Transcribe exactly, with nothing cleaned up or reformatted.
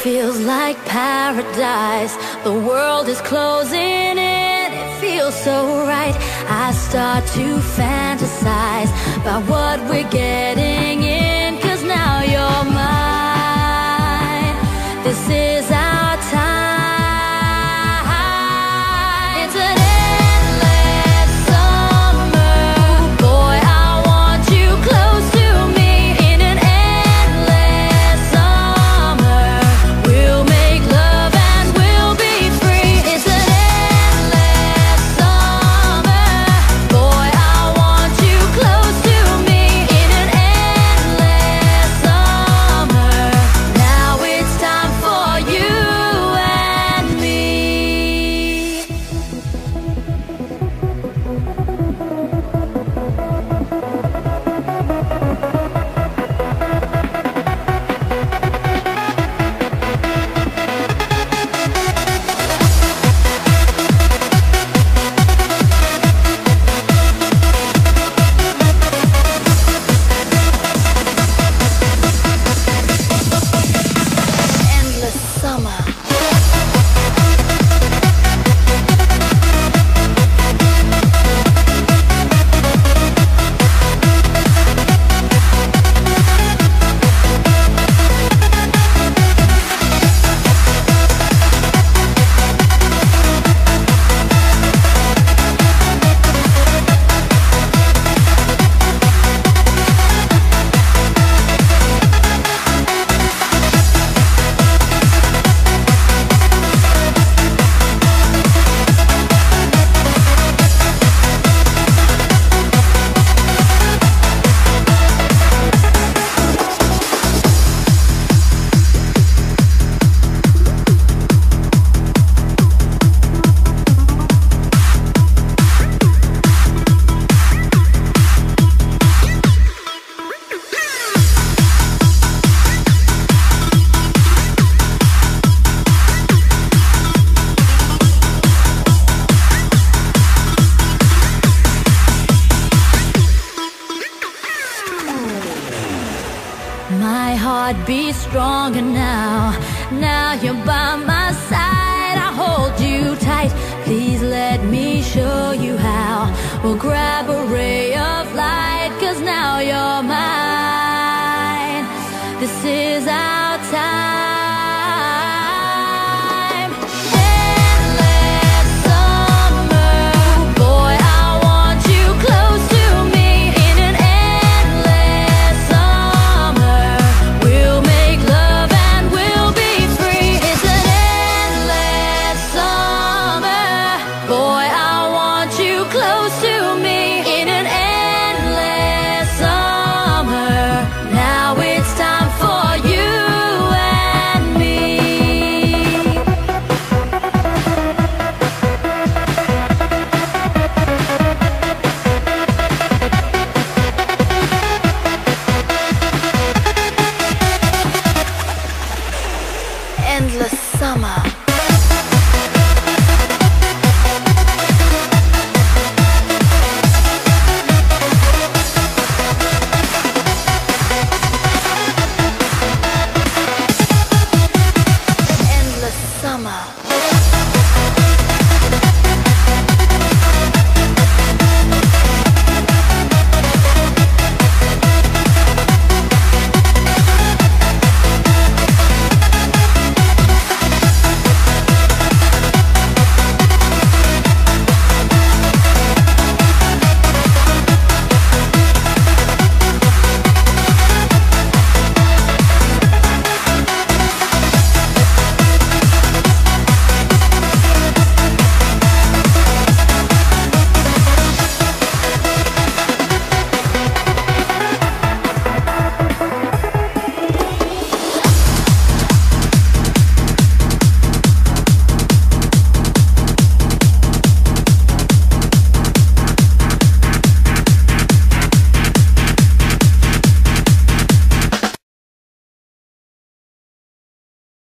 feels like paradise. The world is closing in, it feels so right. I start to fantasize about what we're getting in, 'cause now you're mine. This is our time. It's an endless summer. Boy, I want you close to me. In an endless summer, we'll make love and we'll be free. It's an endless summer. Boy, I want you close to me. In an endless summer, now it's time for you and me. Endless summer. My heart beats stronger now. Now you're by my side, I hold you tight. Please let me show you how. We'll grab a ray of light, 'cause now you're mine. This is our time.